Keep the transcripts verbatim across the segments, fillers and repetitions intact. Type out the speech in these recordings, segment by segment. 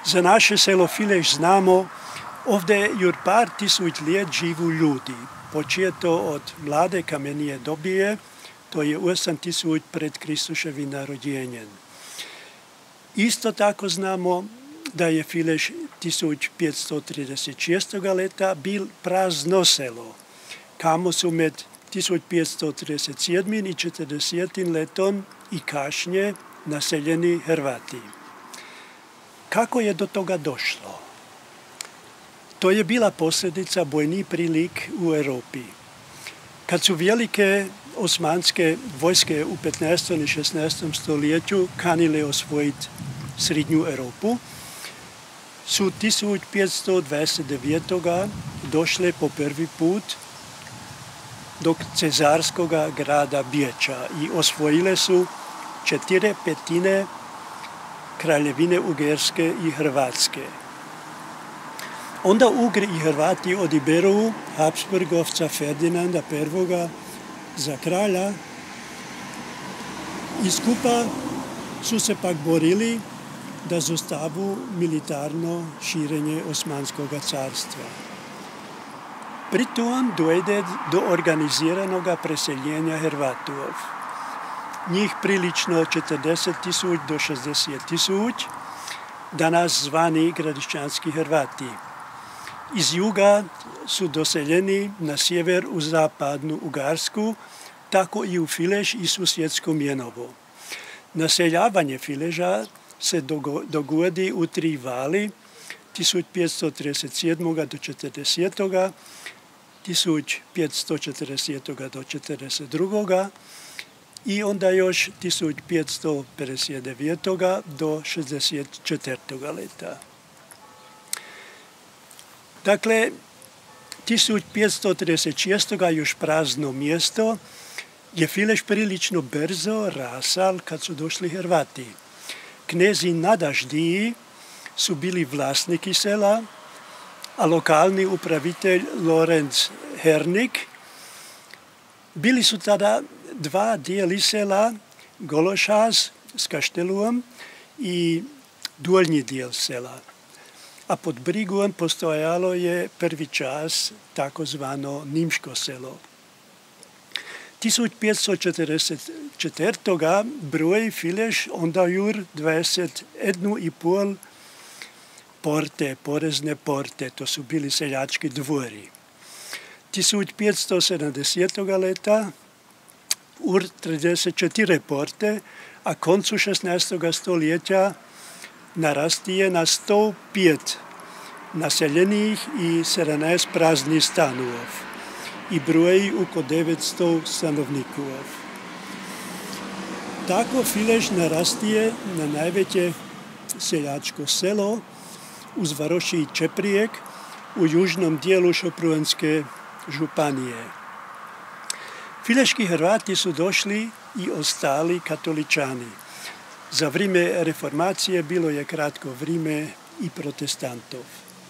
Za naše selo Fileš znamo, ovdje jur par tisuć let živu ljudi. Početo od mlade kamenije dobije, to je osam tisuća pred Kristuševim narodjenjem. Isto tako znamo da je Fileš tisuća petsto trideset šestog leta bil prazno selo, kamo su med tisuća petsto trideset sedmim i četrdesetim letom i kašnje naseljeni Hrvati. Kako je do toga došlo? To je bila posljedica bojnih prilik u Europi. Kad su velike osmanske vojske u petnaestom i šesnaestom stoljeću kanile osvojiti srednju Europu, su tisuća petsto dvadeset devetog došle po prvi put do cezarskog grada Beča i osvojile su četiri petine kraljevine Ugarske i Hrvatske. Onda Ugri i Hrvati odiberu Habsburgovca Ferdinanda I. za kralja i skupa su se pak borili da zostavu militarno širenje Osmanskog carstva. Pritom dojde do organiziranog preseljenja Hrvatov. Njih prilično četrdeset tisuća do šezdeset tisuća, danas zvani gradišćanski Hrvati. Iz juga su doseljeni na sjever u zapadnu Ugarsku, tako i u Fileš i susjedsko Mjenovo. Naseljavanje Fileža se dogodi u tri vali, tisuća petsto trideset sedmog do četrdesetog tisuća petsto četrdesetog do četrdeset drugog i onda još tisuća petsto pedeset devetog do šezdeset četvrtog leta. Dakle, tisuća petsto trideset šestog još prazno mjesto je Fileš prilično brzo rasal kad su došli Hrvati. Knezi nadaždiji su bili vlasniki sela, a lokalni upravitelj Lorenz Hernik. Bili su tada dva dijeli sela, Gološaz s Kaštelom i dolnji dijel sela. A pod brigom postojalo je prvi čas takozvano Nimško selo. tisuća petsto četrdeset četvrtog broj Fileš onda jur dvadeset jedna i pol porte, porezne porte, to su bili seljački dvori. tisuća petsto sedamdesetog leta ur trideset četiri porte, a koncu šesnaestog stoljeća narastije na sto pet naseljenih i sedamnaest praznih stanova i broji oko devetsto stanovnikov. Tako Fileš narastije na najveće seljačko selo uz Varoši i Čeprijek u južnom dijelu Šopruanske županije. Fileški Hrvati su došli i ostali katoličani. Za vrijeme reformacije bilo je kratko vrijeme i protestantov.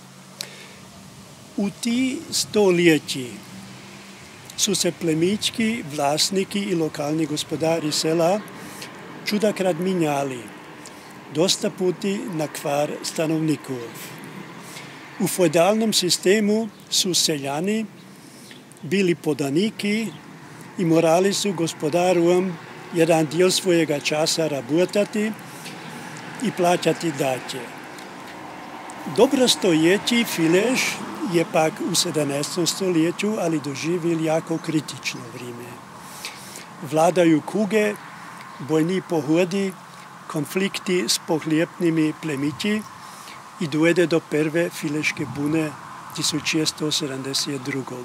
U ti stoljeći su se plemički vlasniki i lokalni gospodari sela čudakrat minjali, dosta puti na kvar stanovnikov. U feudalnom sistemu su seljani bili podaniki i morali su gospodarom jedan dio svojega časa rabotati i plaćati daće. Dobrostojeći Fileš je pak u sedamnaestom stoljeću, ali doživjel jako kritično vrijeme. Vladaju kuge, bojni pohodi, konflikti s pohlijepnimi plemići i dojde do prve Fileške bune tisuća šesto sedamdeset drugog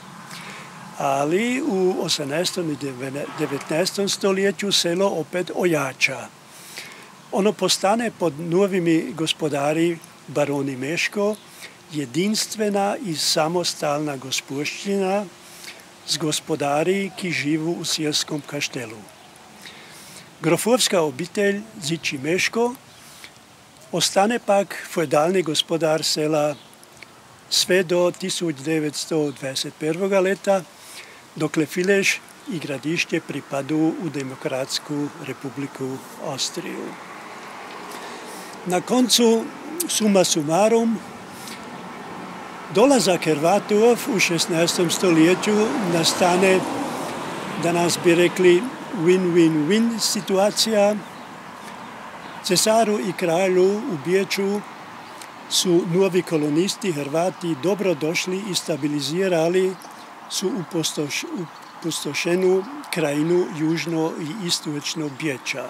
Ali u osamnaestom i devetnaestom stoljeću selo opet ojača. Ono postane pod novimi gospodari baroni Meško jedinstvena i samostalna gospodština s gospodari, ki živu u sjelskom kaštelu. Grofovska obitelj Ziči Meško ostane pak feudalni gospodar sela sve do tisuća devetsto dvadeset prvog leta, dokle Fileš i gradišće pripadu u Demokratsku republiku Austriju. Na koncu suma sumarum, dolazak Hrvatov u šesnaestom stoljeću nastane, danas bi rekli, win-win-win situacija. Cesaru i kralju u Beču su novi kolonisti Hrvati dobro došli i stabilizirali su upustošenu krajinu južno i istočno Beča.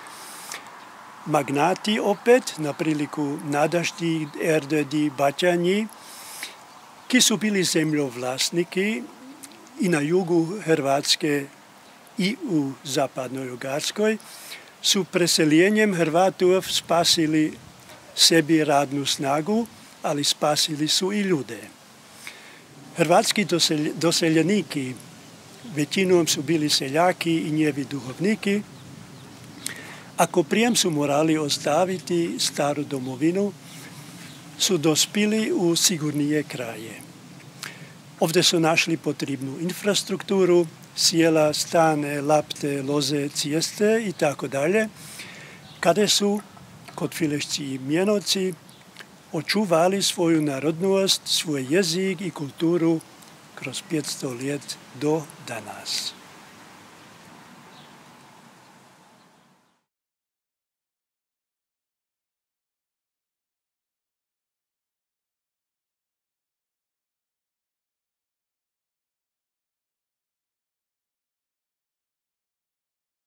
Magnati opet, na priliku Nadašti, Erdödi, Baťani, ki su bili zemljovlasniki i na jugu Hrvatske i u zapadnoj Ugarskoj, su preseljenjem Hrvatov spasili sebi radnu snagu, ali spasili su i ljude. Hrvatski doseljeniki većinom su bili seljaki i njevi duhovniki. Ako prijem su morali ostaviti staru domovinu, su dospili u sigurnije kraje. Ovdje su našli potrebnu infrastrukturu, sjela, stane, lapte, loze, ceste i tako dalje, kada su kod Filešci i Mjenovci očuvali svoju narodnost, svoj jezik i kulturu kroz petsto let do danas.